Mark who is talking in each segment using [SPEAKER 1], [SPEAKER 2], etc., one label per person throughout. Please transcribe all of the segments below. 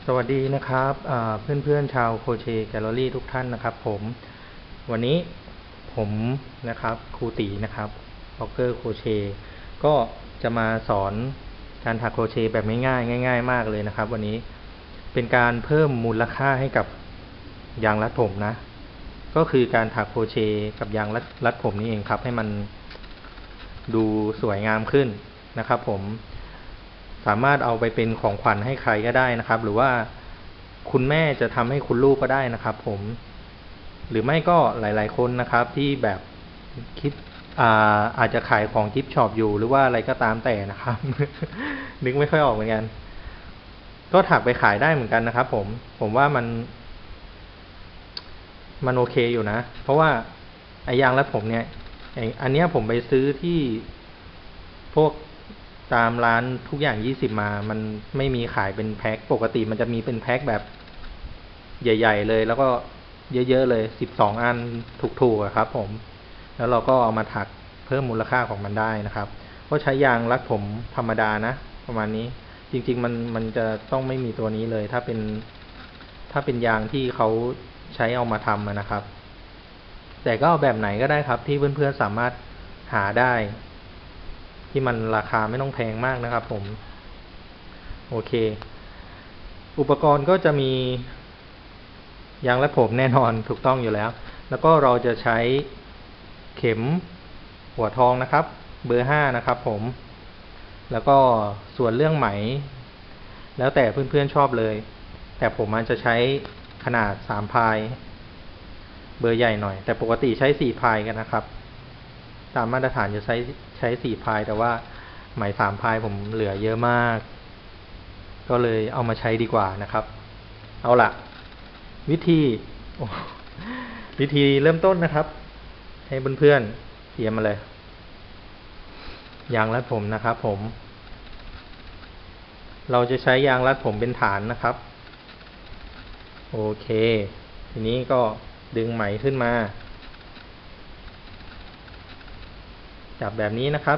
[SPEAKER 1] สวัสดีนะครับเพื่อนๆชาวโคเชแกลเลอรี่ทุกท่านนะครับวันนี้ผมนะครับครูตีนะครับบล็อกเกอร์โคเชก็จะมาสอนการถักโครเชต์แบบง่ายๆง่ายๆมากเลยนะครับวันนี้เป็นการเพิ่มมูลค่าให้กับยางรัดผมนะก็คือการถักโครเชต์กับยางรัดผมนี่เองครับให้มันดูสวยงามขึ้นนะครับผมสามารถเอาไปเป็นของขวัญให้ใครก็ได้นะครับหรือว่าคุณแม่จะทำให้คุณลูกก็ได้นะครับผมหรือไม่ก็หลายๆคนนะครับที่แบบคิดอาจจะขายของกิฟต์ช็อปอยู่หรือว่าอะไรก็ตามแต่นะครับ นึกไม่ค่อยออกเหมือนกันก็ถักไปขายได้เหมือนกันนะครับผมว่ามันโอเคอยู่นะเพราะว่าไอ้ยางรัดผมเนี่ยอันเนี้ยผมไปซื้อที่พวกตามร้านทุกอย่าง20มามันไม่มีขายเป็นแพ็คปกติมันจะมีเป็นแพ็คแบบใหญ่ๆเลยแล้วก็เยอะๆเลย12อันถูกๆครับผมแล้วเราก็เอามาถักเพิ่มมูลค่าของมันได้นะครับก็ใช้ยางรัดผมธรรมดานะประมาณนี้จริงๆมันจะต้องไม่มีตัวนี้เลยถ้าเป็นยางที่เขาใช้เอามาทำนะครับแต่ก็แบบไหนก็ได้ครับที่เพื่อนๆสามารถหาได้ที่มันราคาไม่ต้องแพงมากนะครับผมโอเคอุปกรณ์ก็จะมียางรัดผมแน่นอนถูกต้องอยู่แล้วแล้วก็เราจะใช้เข็มหัวทองนะครับเบอร์5นะครับผมแล้วก็ส่วนเรื่องไหมแล้วแต่เพื่อนๆชอบเลยแต่ผมมันจะใช้ขนาด3พายเบอร์ใหญ่หน่อยแต่ปกติใช้4พายกันนะครับตามมาตรฐานจะใช้4พายแต่ว่าไหม3พายผมเหลือเยอะมากก็เลยเอามาใช้ดีกว่านะครับเอาล่ะวิธีเริ่มต้นนะครับให้เพื่อนๆเตรียมมาเลยยางรัดผมนะครับผมเราจะใช้ยางรัดผมเป็นฐานนะครับโอเคทีนี้ก็ดึงไหมขึ้นมาจับแบบนี้นะครับ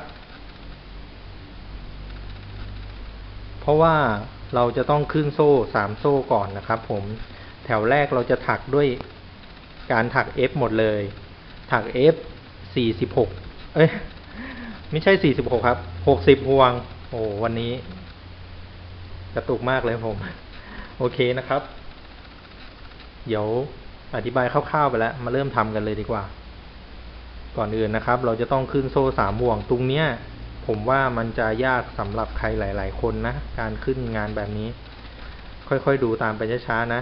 [SPEAKER 1] เพราะว่าเราจะต้องขึ้นโซ่3โซ่ก่อนนะครับผมแถวแรกเราจะถักด้วยการถัก F หมดเลยถัก F 46ไม่ใช่46ครับ60ห่วงโอ้วันนี้กระตุกมากเลยผมโอเคนะครับเดี๋ยวอธิบายคร่าวๆไปแล้วมาเริ่มทำกันเลยดีกว่าก่อนอื่นนะครับเราจะต้องขึ้นโซ่3ห่วงตรงเนี้ยผมว่ามันจะยากสำหรับใครหลายๆคนนะการขึ้นงานแบบนี้ค่อยๆดูตามไปช้าๆนะ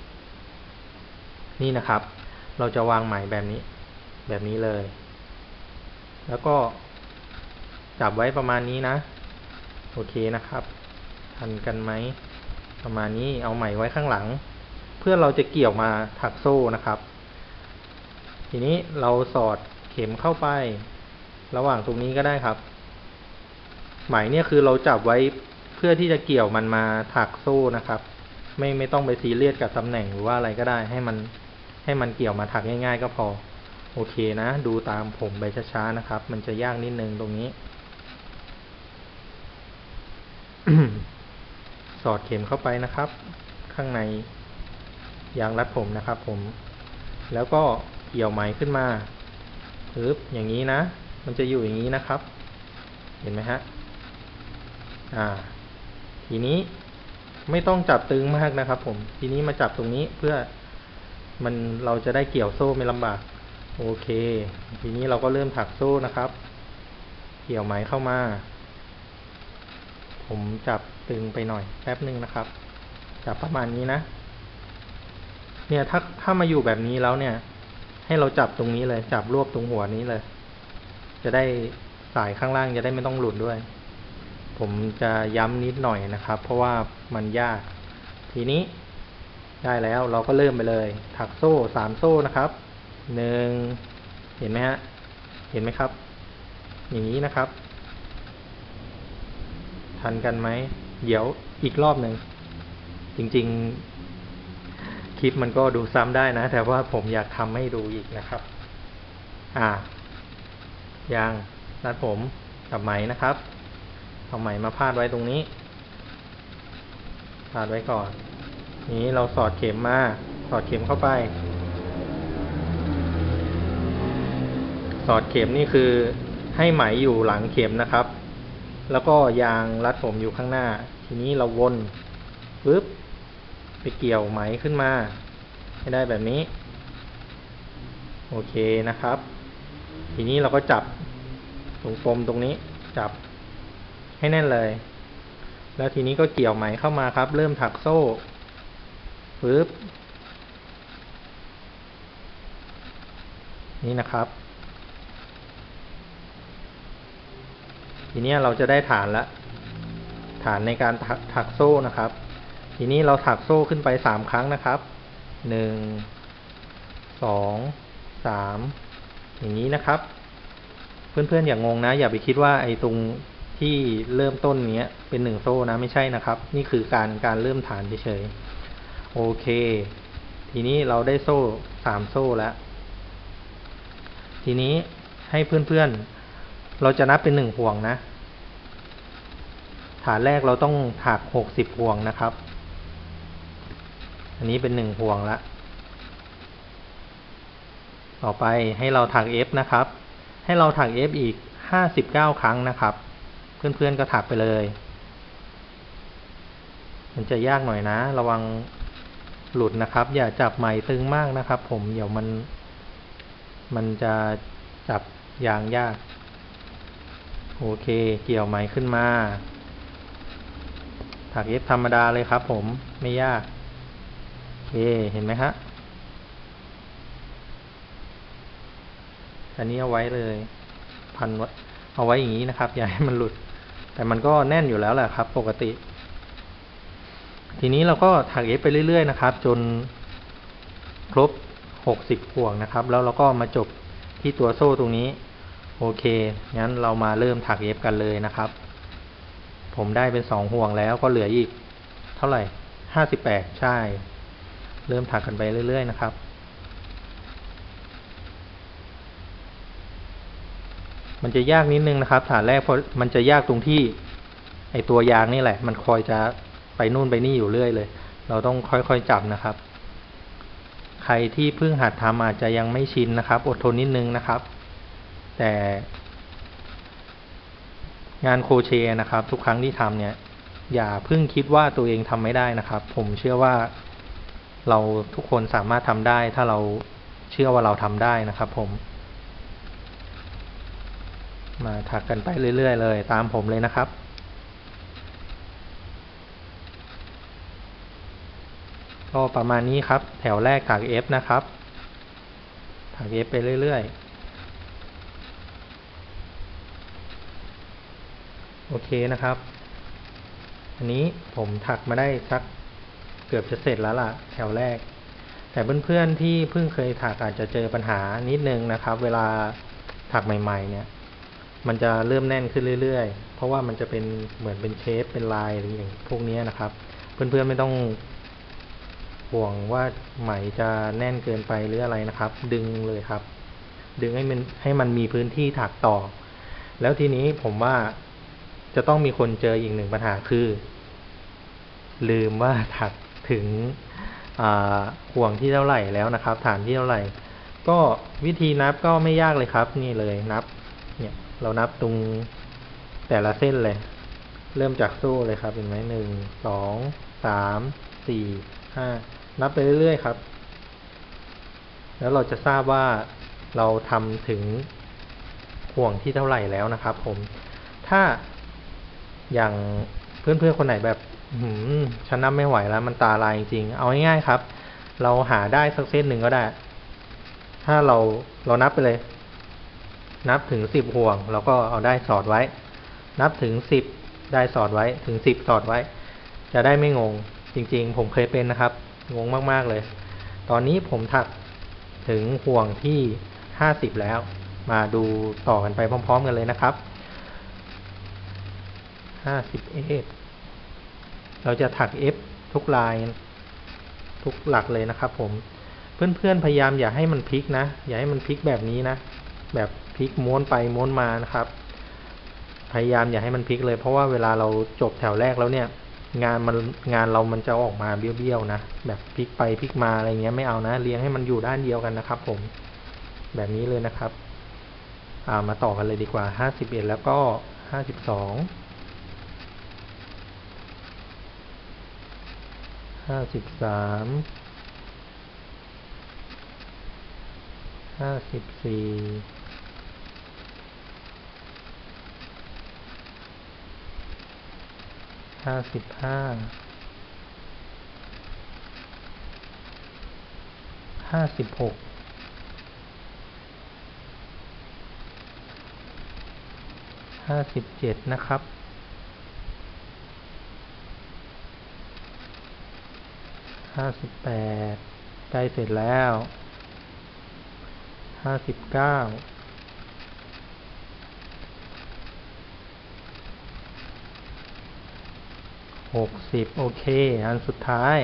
[SPEAKER 1] นี่นะครับเราจะวางไหมแบบนี้เลยแล้วก็จับไว้ประมาณนี้นะโอเคนะครับทันกันไหมประมาณนี้เอาไหมไว้ข้างหลังเพื่อเราจะเกี่ยวมาถักโซ่นะครับทีนี้เราสอดเข็มเข้าไประหว่างตรงนี้ก็ได้ครับไหมเนี่ยคือเราจับไว้เพื่อที่จะเกี่ยวมันมาถักโซ่นะครับไม่ต้องไปซีเรียสกับตำแหน่งหรือว่าอะไรก็ได้ให้มันเกี่ยวมาถักง่ายๆก็พอโอเคนะดูตามผมไปช้าๆนะครับมันจะยากนิดนึงตรงนี้ สอดเข็มเข้าไปนะครับข้างในยางรัดผมนะครับผมแล้วก็เกี่ยวไหมขึ้นมาปึ๊บอย่างนี้นะมันจะอยู่อย่างนี้นะครับเห็นไหมฮะทีนี้ไม่ต้องจับตึงมากนะครับผมทีนี้มาจับตรงนี้เพื่อเราจะได้เกี่ยวโซ่ไม่ลำบากโอเคทีนี้เราก็เริ่มถักโซ่นะครับเกี่ยวไหมเข้ามาผมจับตึงไปหน่อยแป๊บนึงนะครับจับประมาณนี้นะเนี่ยถ้ามาอยู่แบบนี้แล้วเนี่ยให้เราจับตรงนี้เลยจับรวบตรงหัวนี้เลยจะได้สายข้างล่างจะได้ไม่ต้องหลุดด้วยผมจะย้ำนิดหน่อยนะครับเพราะว่ามันยากทีนี้ได้แล้วเราก็เริ่มไปเลยถักโซ่3โซ่นะครับ1เห็นไหมฮะเห็นไหมครับอย่างนี้นะครับทันกันไหมเดี๋ยวอีกรอบหนึ่งจริงๆคลิปมันก็ดูซ้ำได้นะแต่ว่าผมอยากทำให้ดูอีกนะครับยางรัดผมกับไหมนะครับเอาไหมมาพาดไว้ตรงนี้พาดไว้ก่อนนี้เราสอดเข็มมาสอดเข็มเข้าไปสอดเข็มนี่คือให้ไหมอยู่หลังเข็มนะครับแล้วก็ยางรัดผมอยู่ข้างหน้าทีนี้เราวนปึ๊บไปเกี่ยวไหมขึ้นมาให้ได้แบบนี้โอเคนะครับทีนี้เราก็จับตรงปมตรงนี้จับให้แน่นเลยแล้วทีนี้ก็เกี่ยวไหมเข้ามาครับเริ่มถักโซ่ปึ๊บนี่นะครับทีนี้เราจะได้ฐานละฐานในการถักโซ่นะครับทีนี้เราถักโซ่ขึ้นไป3 ครั้งนะครับ1 2 3อย่างนี้นะครับเพื่อนๆอย่างงงนะอย่าไปคิดว่าไอ้ตรงที่เริ่มต้นเนี้ยเป็น1 โซ่นะไม่ใช่นะครับนี่คือการเริ่มฐานเฉยๆโอเคทีนี้เราได้โซ่3 โซ่แล้วทีนี้ให้เพื่อนๆเราจะนับเป็น1 ห่วงนะฐานแรกเราต้องถัก60 ห่วงนะครับอันนี้เป็น1 ห่วงละต่อไปให้เราถัก F นะครับให้เราถัก F อีก59 ครั้งนะครับเพื่อนๆก็ถักไปเลยมันจะยากหน่อยนะระวังหลุดนะครับอย่าจับไหมตึงมากนะครับผมเดี๋ยวมันจะจับยางยากโอเคเกี่ยวไหมขึ้นมาถัก F ธรรมดาเลยครับผมไม่ยากโอเคเห็นไหมฮะอันนี้เอาไว้เลยพันเอาไว้อย่างนี้นะครับอย่าให้มันหลุดแต่มันก็แน่นอยู่แล้วแหละครับปกติทีนี้เราก็ถัก F ไปเรื่อยๆนะครับจนครบ60 ห่วงนะครับแล้วเราก็มาจบที่ตัวโซ่ตรงนี้โอเคงั้นเรามาเริ่มถัก F กันเลยนะครับผมได้เป็น2 ห่วงแล้วก็เหลืออีกเท่าไหร่58ใช่เริ่มถักกันไปเรื่อยๆนะครับมันจะยากนิดนึงนะครับฐานแรกเพราะมันจะยากตรงที่ไอตัวยางนี่แหละมันคอยจะไปนู่นไปนี่อยู่เรื่อยเลยเราต้องค่อยๆจับนะครับใครที่เพิ่งหัดทำอาจจะยังไม่ชินนะครับอดทนนิดนึงนะครับแต่งานโครเชต์นะครับทุกครั้งที่ทำเนี่ยอย่าเพิ่งคิดว่าตัวเองทำไม่ได้นะครับผมเชื่อว่าเราทุกคนสามารถทำได้ถ้าเราเชื่อว่าเราทำได้นะครับผมมาถักกันไปเรื่อยๆเลยตามผมเลยนะครับก็ประมาณนี้ครับแถวแรกถัก F นะครับถัก F ไปเรื่อยๆโอเคนะครับอันนี้ผมถักมาได้สักเกือบจะเสร็จแล้วล่ะแถวแรกแต่เพื่อนๆที่เพิ่งเคยถักอาจจะเจอปัญหานิดนึงนะครับเวลาถักใหม่ๆเนี่ยมันจะเริ่มแน่นขึ้นเรื่อยๆเพราะว่ามันจะเป็นเหมือนเป็นเชฟเป็นลายอย่างพวกนี้นะครับเพื่อนๆไม่ต้องห่วงว่าไหมจะแน่นเกินไปหรืออะไรนะครับ ดึงเลยครับดึงให้มันมีพื้นที่ถักต่อแล้วทีนี้ผมว่าจะต้องมีคนเจออีก1 ปัญหาคือลืมว่าถักถึงห่วงที่เท่าไหร่แล้วนะครับฐานที่เท่าไหร่ก็วิธีนับก็ไม่ยากเลยครับนี่เลยนับเนี่ยเรานับตรงแต่ละเส้นเลยเริ่มจากโซ่เลยครับเห็นไหม1 2 3 4 5นับไปเรื่อยๆครับแล้วเราจะทราบว่าเราทำถึงห่วงที่เท่าไหร่แล้วนะครับผมถ้าอย่างเพื่อนๆคนไหนแบบฉันนับไม่ไหวแล้วมันตาลายจริงๆเอาง่ายๆครับเราหาได้สักเส้นหนึ่งก็ได้ถ้าเรานับไปเลยนับถึง10 ห่วงเราก็เอาได้สอดไว้นับถึง10ได้สอดไว้ถึง10สอดไว้จะได้ไม่งงจริงๆผมเคยเป็นนะครับงงมากๆเลยตอนนี้ผมถักถึงห่วงที่50แล้วมาดูต่อกันไปพร้อมๆกันเลยนะครับ51เราจะถัก F ทุกลายทุกหลักเลยนะครับผมเพื่อนๆพยายามอย่าให้มันพลิกนะอย่าให้มันพลิกแบบนี้นะแบบพลิกม้วนไปม้วนมานะครับพยายามอย่าให้มันพลิกเลยเพราะว่าเวลาเราจบแถวแรกแล้วเนี่ยงานเรามันจะออกมาเบี้ยวๆนะแบบพลิกไปพลิกมาอะไรเงี้ยไม่เอานะเรียงให้มันอยู่ด้านเดียวกันนะครับผมแบบนี้เลยนะครับมาต่อกันเลยดีกว่า51แล้วก็52 53 54 55 56 57นะครับ58ใกล้เสร็จแล้ว59 60โอเคอันสุดท้าย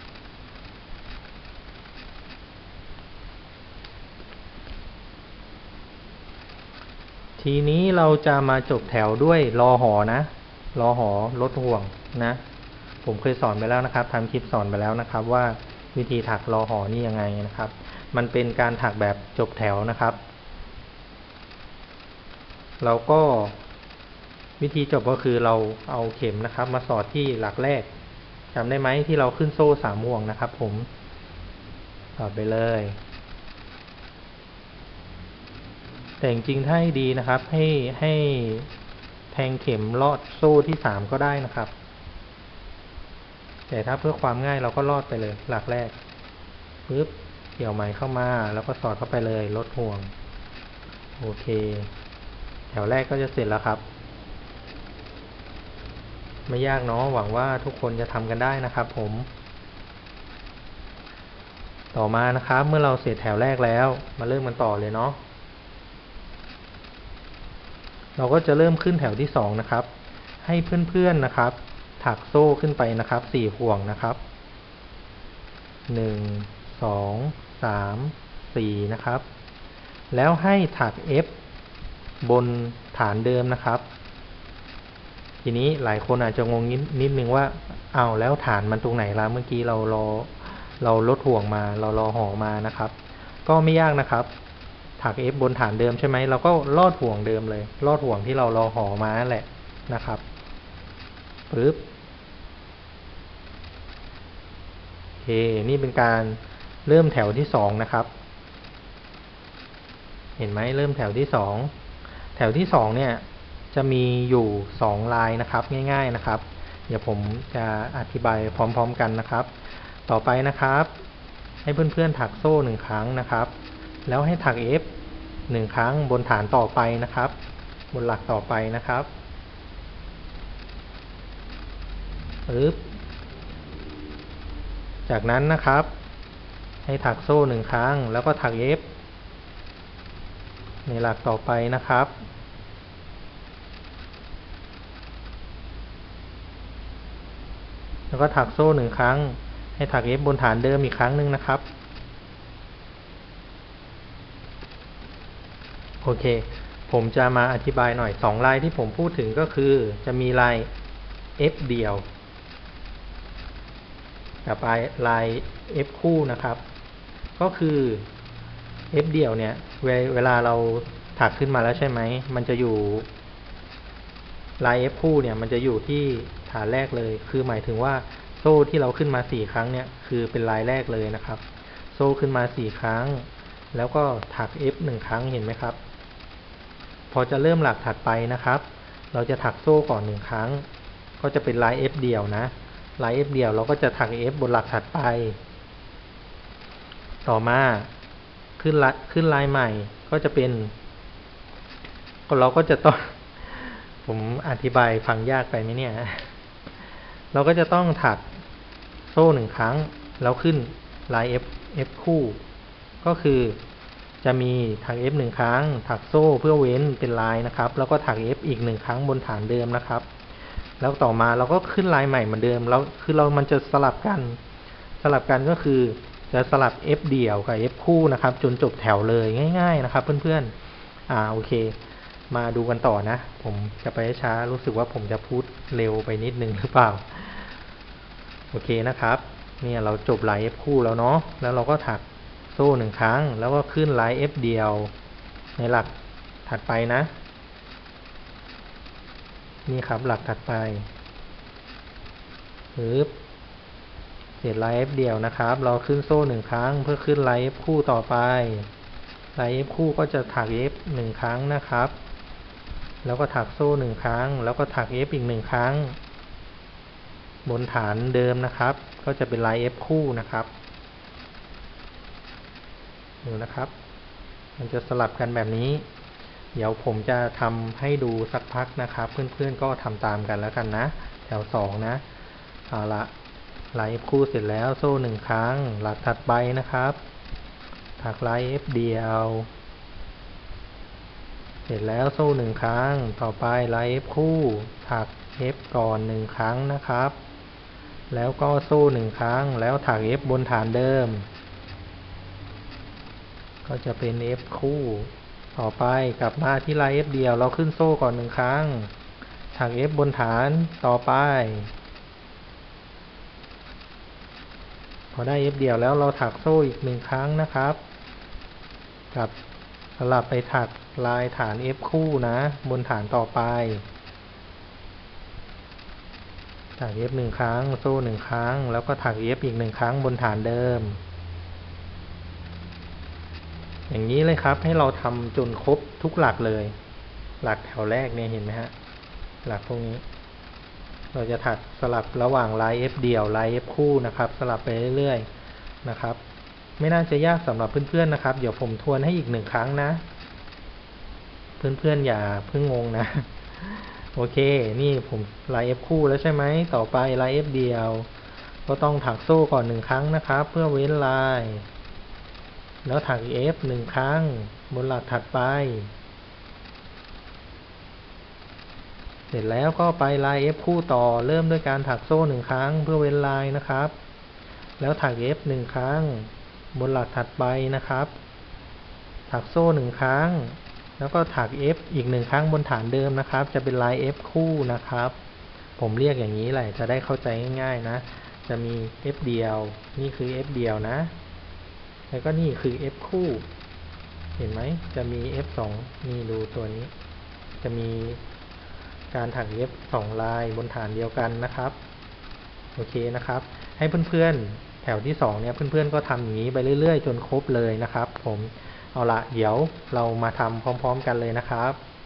[SPEAKER 1] ทีนี้เราจะมาจบแถวด้วยรอหอนะรอหอลดห่วงนะผมเคยสอนไปแล้วนะครับทำคลิปสอนไปแล้วนะครับว่าวิธีถักรอหอนี่ยังไงนะครับมันเป็นการถักแบบจบแถวนะครับเราก็วิธีจบก็คือเราเอาเข็มนะครับมาสอดที่หลักแรกจำได้ไหมที่เราขึ้นโซ่3ห่วงนะครับผมสอดไปเลยแต่จริงๆถ้าให้ดีนะครับให้แทงเข็มลอดโซ่ที่3ก็ได้นะครับแต่ถ้าเพื่อความง่ายเราก็ลอดไปเลยหลักแรกปึ๊บเกี่ยวไหมเข้ามาแล้วก็สอดเข้าไปเลยลดห่วงโอเคแถวแรกก็จะเสร็จแล้วครับไม่ยากเนาะหวังว่าทุกคนจะทำกันได้นะครับผมต่อมานะครับเมื่อเราเสร็จแถวแรกแล้วมาเริ่มกันต่อเลยเนาะเราก็จะเริ่มขึ้นแถวที่2นะครับให้เพื่อนๆนะครับถักโซ่ขึ้นไปนะครับ4ห่วงนะครับ1 2 3 4นะครับแล้วให้ถัก F บนฐานเดิมนะครับทีนี้หลายคนอาจจะงงนิดนึงว่าแล้วฐานมันตรงไหนล่ะเมื่อกี้เราลดห่วงมาเรารอห่อมานะครับก็ไม่ยากนะครับถัก F บนฐานเดิมใช่ไหมเราก็ลอดห่วงเดิมเลยลอดห่วงที่เรารอห่อมานั่นแหละนะครับปึ๊บโอเคนี่เป็นการเริ่มแถวที่2นะครับเห็นไหมเริ่มแถวที่2แถวที่2เนี่ยจะมีอยู่2ลายนะครับง่ายๆนะครับเดี๋ยวผมจะอธิบายพร้อมๆกันนะครับต่อไปนะครับให้เพื่อนๆถักโซ่1ครั้งนะครับแล้วให้ถัก F 1ครั้งบนฐานต่อไปนะครับบนหลักต่อไปนะครับปึ๊บจากนั้นนะครับให้ถักโซ่1ครั้งแล้วก็ถัก F ในหลักต่อไปนะครับแล้วก็ถักโซ่1ครั้งให้ถัก F บนฐานเดิมอีกครั้งหนึ่งนะครับโอเคผมจะมาอธิบายหน่อย2ลายที่ผมพูดถึงก็คือจะมีลาย F เดี่ยวกับลาย F คู่นะครับก็คือ F เดี่ยวเนี่ยเวลาเราถักขึ้นมาแล้วใช่ไหมมันจะอยู่ลาย F คู่เนี่ยมันจะอยู่ที่ฐานแรกเลยคือหมายถึงว่าโซ่ที่เราขึ้นมา4ครั้งเนี่ยคือเป็นลายแรกเลยนะครับโซ่ขึ้นมา4ครั้งแล้วก็ถัก F 1ครั้งเห็นไหมครับพอจะเริ่มหลักถัดไปนะครับเราจะถักโซ่ก่อน1ครั้งก็จะเป็นลาย F เดี่ยวนะลาย F เดี่ยวเราก็จะถัก F บนหลักถัดไปต่อมาขึ้นลายใหม่ก็จะเป็นเราก็จะต้องผมอธิบายฟังยากไปไหมเนี่ยเราก็จะต้องถักโซ่1ครั้งแล้วขึ้นลาย F คู่ก็คือจะมีถัก F 1ครั้งถักโซ่เพื่อเว้นเป็นลายนะครับแล้วก็ถัก F อีก1ครั้งบนฐานเดิมนะครับแล้วต่อมาเราก็ขึ้นลายใหม่เหมือนเดิมแล้วคือมันจะสลับกันก็คือจะสลับ F เดี่ยวกับ F คู่นะครับจนจบแถวเลยง่ายๆนะครับเพื่อนๆโอเคมาดูกันต่อนะผมจะไปช้ารู้สึกว่าผมจะพูดเร็วไปนิดนึงหรือเปล่าโอเคนะครับเนี่ยเราจบลาย F คู่แล้วเนาะแล้วเราก็ถักโซ่1ครั้งแล้วก็ขึ้นลาย F เดียวในหลักถัดไปนะนี่ครับหลักถัดไปปึ๊บเสร็จลาย F เดียวนะครับเราขึ้นโซ่1ครั้งเพื่อขึ้นลาย F คู่ต่อไปลาย F คู่ก็จะถัก F 1ครั้งนะครับแล้วก็ถักโซ่1ครั้งแล้วก็ถัก F อีก1ครั้งบนฐานเดิมนะครับก็จะเป็นลาย F คู่นะครับดูนะครับมันจะสลับกันแบบนี้เดี๋ยวผมจะทำให้ดูสักพักนะครับเพื่อนๆก็ทำตามกันแล้วกันนะแถว2นะเอาละลาย F คู่เสร็จแล้วโซ่1ครั้งหลักถัดไปนะครับถักลาย F เดียวเสร็จแล้วโซ่1ครั้งต่อไปลาย F คู่ถัก F ก่อน1ครั้งนะครับแล้วก็โซ่1ครั้งแล้วถัก F บนฐานเดิมก็จะเป็น F คู่ต่อไปกลับมาที่ลาย F เดียวเราขึ้นโซ่ก่อน1ครั้งถัก F บนฐานต่อไปพอได้ F เดียวแล้วเราถักโซ่อีก1ครั้งนะครับกับสลับไปถักลายฐาน F คู่นะบนฐานต่อไปถัก F 1ครั้งโซ่1ครั้งแล้วก็ถัก F อีก1ครั้งบนฐานเดิมอย่างนี้เลยครับให้เราทำจนครบทุกหลักเลยหลักแถวแรกเนี่ยเห็นไหมฮะหลักพวกนี้เราจะถักสลับระหว่างลาย F เดี่ยวลาย F คู่นะครับสลับไปเรื่อยๆนะครับไม่น่าจะยากสำหรับเพื่อนๆนะครับเดี๋ยวผมทวนให้อีก1ครั้งนะเพื่อนๆอย่าเพิ่งงงนะโอเคนี่ผมลาย F คู่แล้วใช่ไหมต่อไปลาย F เดี่ยวก็ต้องถักโซ่ก่อน1ครั้งนะครับเพื่อเว้นลายแล้วถัก F 1ครั้งบนหลักถัดไปเสร็จแล้วก็ไปลาย F คู่ต่อเริ่มด้วยการถักโซ่1ครั้งเพื่อเว้นลายนะครับแล้วถัก F 1ครั้งบนหลักถัดไปนะครับถักโซ่1ครั้งแล้วก็ถัก F อีก1ครั้งบนฐานเดิมนะครับจะเป็นลาย F คู่นะครับผมเรียกอย่างนี้แหละจะได้เข้าใจง่ายๆนะจะมี F เดียวนี่คือ F เดียวนะแล้วก็นี่คือ F คู่เห็นไหมจะมี F 2นี่ดูตัวนี้จะมีการถัก F 2ลายบนฐานเดียวกันนะครับโอเคนะครับให้เพื่อนๆแถวที่2เนี่ยเพื่อนๆก็ทำอย่างนี้ไปเรื่อยๆจนครบเลยนะครับผมเอาละเดี๋ยวเรามาทำพร้อมๆกันเลยนะครับ